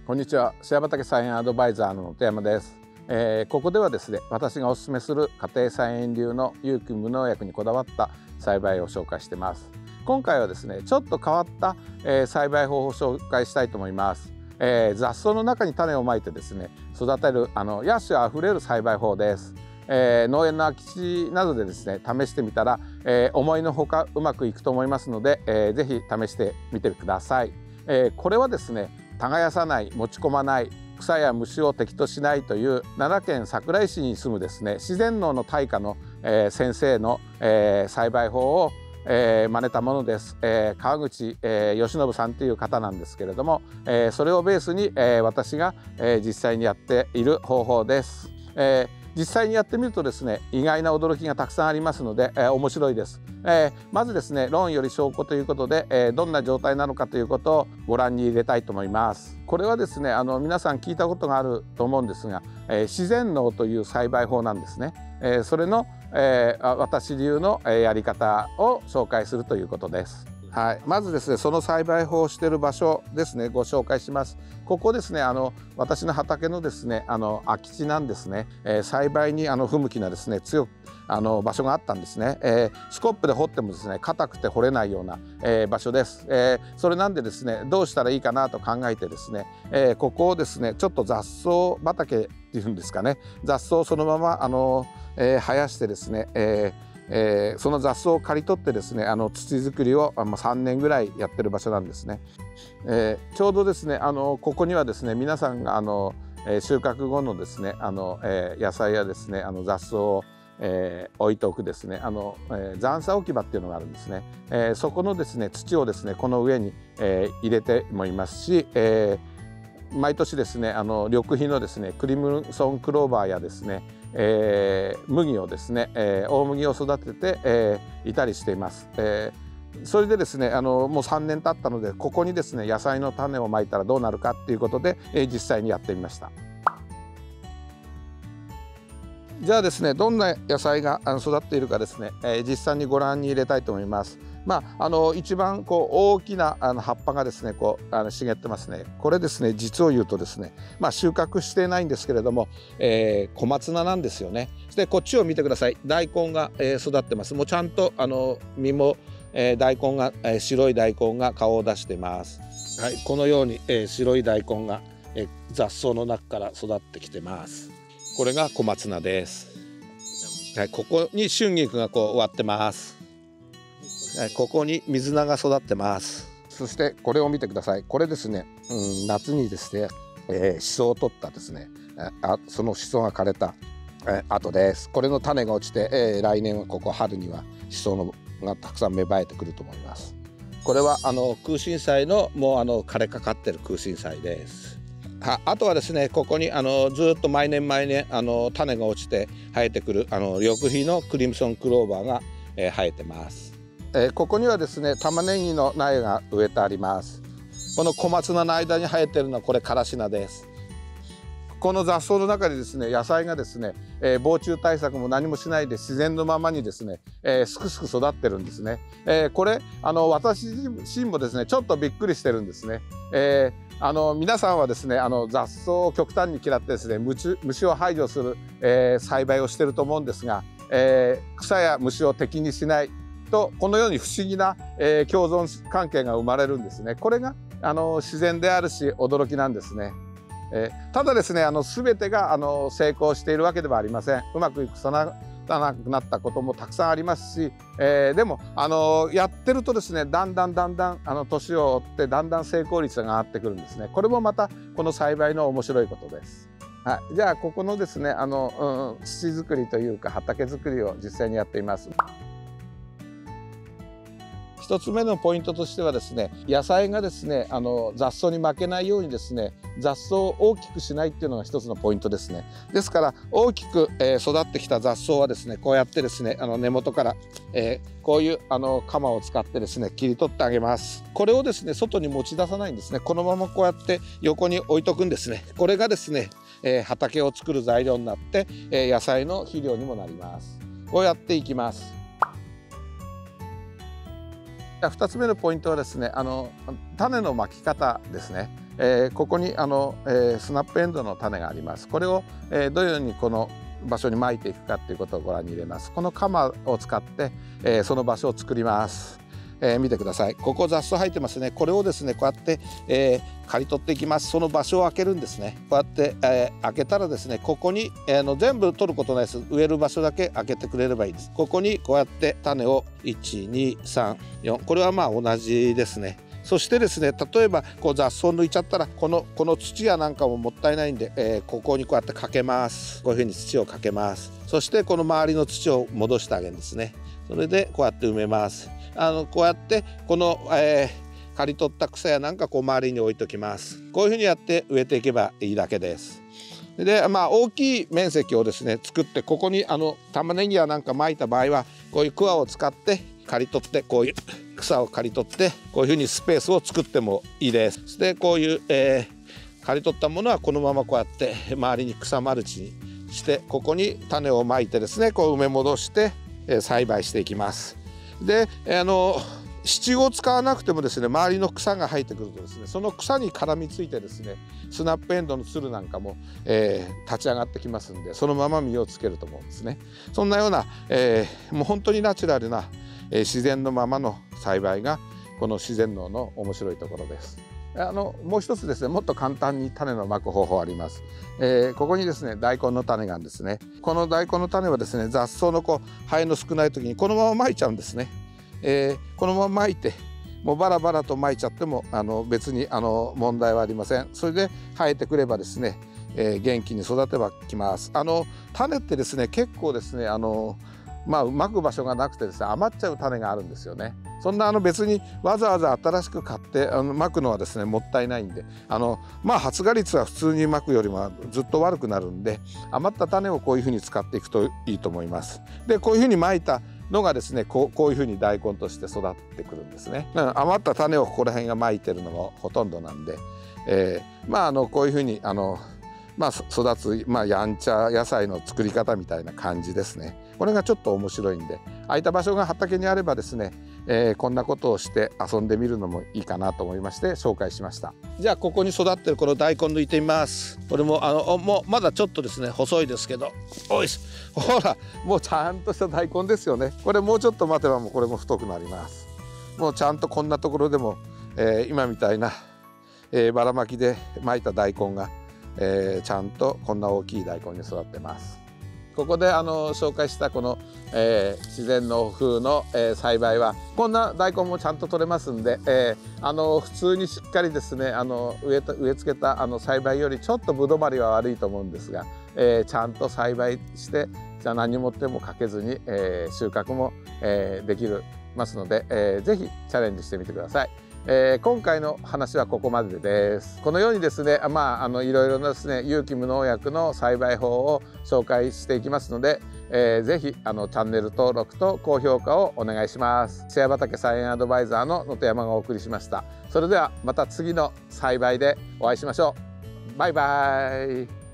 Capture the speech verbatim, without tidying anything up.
こんにちは。シェア畑菜園アドバイザーの本山です。えー、ここではですね、私がお勧めする家庭菜園流の有機無農薬にこだわった栽培を紹介しています。今回はですね、ちょっと変わった、えー、栽培方法を紹介したいと思います。えー、雑草の中に種をまいてですね、育てるあの野趣あふれる栽培法です。えー、農園の空き地などでですね、試してみたら、えー、思いのほかうまくいくと思いますので、えー、ぜひ試してみてください。えー、これはですね、耕さない、持ち込まない、草や虫を敵としないという奈良県桜井市に住むですね、自然農の大家の、えー、先生の、えー、栽培法を、えー、真似たものです。えー、川口、えー、義信さんという方なんですけれども、えー、それをベースに、えー、私が、えー、実際にやっている方法です。えー実際にやってみるとですね、意外な驚きがたくさんありますので、えー、面白いです。えー、まずですね、論より証拠ということで、えー、どんな状態なのかということをご覧に入れたいと思います。これはですね、あの皆さん聞いたことがあると思うんですが、えー、自然農という栽培法なんですね。えー、それの、えー、私流のやり方を紹介するということです。はい、まずですね、その栽培法をしている場所ですね、ご紹介します。ここですね、あの私の畑のですね、あの空き地なんですね。えー、栽培にあの不向きなですね、強くあの場所があったんですね。えー、スコップで掘ってもですね、硬くて掘れないような、えー、場所です。えー、それなんでですね、どうしたらいいかなと考えてですね、えー、ここをですね、ちょっと雑草畑っていうんですかね、雑草をそのままあの、えー、生やしてですね、えーえー、その雑草を刈り取ってですね、あの土作りを、まあ、さんねんぐらいやってる場所なんですね。えー、ちょうどですね、あのここにはですね、皆さんがあの、えー、収穫後のですね、あの、えー、野菜やですね、あの雑草を、えー、置いておくですね、あの、えー、残砂置き場っていうのがあるんですね。えー、そこのですね、土をですね、この上に、えー、入れてもいますし、えー、毎年ですね、あの緑肥のですね、クリムソンクローバーやですね、えー、麦をですね、えー、大麦を育てて、えー、いたりしています。えー、それでですね、あのもうさんねん経ったので、ここにですね、野菜の種をまいたらどうなるかっていうことで、えー、実際にやってみました。じゃあですね、どんな野菜が育っているかですね、えー、実際にご覧に入れたいと思います。まあ、あの一番こう大きなあの葉っぱがですね、こうあの茂ってますね。これですね、実を言うとですね、まあ、収穫してないんですけれども、えー、小松菜なんですよね。で、こっちを見てください。大根が、えー、育ってます。もうちゃんとあの実も、えー、大根が、えー、白い大根が顔を出してます。はい、このように、えー、白い大根が、えー、雑草の中から育ってきてます。これが小松菜です。はい、ここに春菊がこう植わってます。はい、ここに水菜が育ってます。そしてこれを見てください。これですね、うん、夏にですね、えー、シソを取ったですね、あそのシソが枯れた、えー、後です。これの種が落ちて、えー、来年はここ春にはシソのがたくさん芽生えてくると思います。これはあの空心菜のもうあの枯れかかってる空心菜です。はあとはですね、ここにあのずっと毎年毎年あの種が落ちて生えてくるあの緑肥のクリムソンクローバーが、えー、生えてます。えー、ここにはですね、玉ねぎの苗が植えてあります。この小松菜の間に生えてるのはこれからし菜です。この雑草の中でですね、野菜がですね、えー、防虫対策も何もしないで自然のままにですね、えー、すくすく育ってるんですね。えー、これあの私自身もですね、ちょっとびっくりしてるんですね。えーあの皆さんはですね、あの雑草を極端に嫌ってですね、虫、虫を排除する、えー、栽培をしてると思うんですが、えー、草や虫を敵にしないとこのように不思議な、えー、共存関係が生まれるんですね。これがあの自然であるし驚きなんですね。えー、ただですね、あの全てがあの成功しているわけではありません。うまくいくそななくなったこともたくさんありますし、えー、でもあのやってるとですね、だんだんだんだんあの年を追ってだんだん成功率が上がってくるんですね。これもまたこの栽培の面白いことです。はい、じゃあここのですね、あの、うん、土作りというか畑作りを実際にやっています。一つ目のポイントとしてはですね、野菜がですね、あの雑草に負けないようにですね、雑草を大きくしないっていうのが一つのポイントですね。ですから大きく、えー、育ってきた雑草はですね、こうやってですね、あの根元から、えー、こういうあの鎌を使ってですね、切り取ってあげます。これをですね、外に持ち出さないんですね。このままこうやって横に置いとくんですね。これがですね、えー、畑を作る材料になって、えー、野菜の肥料にもなります。こうやっていきます。ふたつめのポイントはですね、あの種のまき方ですね。 えー、ここにあの、えー、スナップエンドウの種があります。これを、えー、どのようにこの場所に撒いていくかということをご覧に入れます。この鎌を使って、えー、その場所を作ります。えー、見てください。ここ雑草生えてますね。これをですねこうやって、えー、刈り取っていきます。その場所を開けるんですね。こうやって、えー、開けたらですねここに、えー、の全部取ることないです。植える場所だけ開けてくれればいいです。ここにこうやって種をいちにさんよん、これはまあ同じですね。そしてですね例えばこう雑草抜いちゃったらこのこの土やなんかももったいないんで、えー、ここにこうやってかけます。こういうふうに土をかけます。そしてこの周りの土を戻してあげるんですね。それでこうやって埋めます。あのこうやってこの、えー、刈り取った草やなんかこう周りに置いときます。こういうふうにやって植えていけばいいだけです。でまあ大きい面積をですね作ってここにあの玉ねぎやなんか巻いた場合はこういうクワを使って刈り取ってこういう草を刈り取ってこういうふうにスペースを作ってもいいです。でこういう、えー、刈り取ったものはこのままこうやって周りに草マルチにしてここに種をまいてですねこう埋め戻して、えー、栽培していきます。であの支柱を使わなくてもですね周りの草が生えてくるとですねその草に絡みついてですねスナップエンドウのつるなんかも、えー、立ち上がってきますんでそのまま実をつけると思うんですね。そんなような、えー、もう本当にナチュラルな、えー、自然のままの栽培がこの自然農の面白いところです。あのもう一つですねもっと簡単に種のまく方法あります。えー、ここにですね大根の種があるんですね。この大根の種はですね雑草のこう生えの少ない時にこのまままいちゃうんですね。えー、このまままいてもうバラバラとまいちゃってもあの別にあの問題はありません。それで生えてくればですね、えー、元気に育てばきます。あの種ってですね結構ですねあのまあまく場所がなくてですね余っちゃう種があるんですよね。そんなあの別にわざわざ新しく買ってあのまくのはですねもったいないんであのまあ発芽率は普通にまくよりもずっと悪くなるんで余った種をこういうふうに使っていくといいと思います。でこういうふうにまいたのがですねこう、こういうふうに大根として育ってくるんですね。余った種をここら辺がまいてるのがほとんどなんで、えー、まああのこういうふうにあのまあ、育つ、まあ、やんちゃ野菜の作り方みたいな感じですね。これがちょっと面白いんで空いた場所が畑にあればですね、えー、こんなことをして遊んでみるのもいいかなと思いまして紹介しました。じゃあここに育ってるこの大根抜いてみます。これもあのもうまだちょっとですね細いですけどおいしほらもうちゃんとした大根ですよね。これもうちょっと待てばもうこれも太くなります。もうちゃんとこんなところでも、えー、今みたいな、えー、ばらまきで巻いた大根がえー、ちゃんとこんな大きい大根に育ってます。ここであの紹介したこの、えー、自然農風の、えー、栽培はこんな大根もちゃんと取れますんで、えー、あの普通にしっかりですねあの植えた植え付けたあの栽培よりちょっとぶどまりは悪いと思うんですが、えー、ちゃんと栽培してじゃあ何も手もかけずに、えー、収穫も、えー、できるますので、えー、ぜひチャレンジしてみてください。えー、今回の話はここまでです。このようにですね、まあ、あのいろいろなですね有機無農薬の栽培法を紹介していきますので、えー、ぜひあのチャンネル登録と高評価をお願いします。シェア畑菜園アドバイザーの野戸山がお送りしました。それではまた次の栽培でお会いしましょう。バイバイ。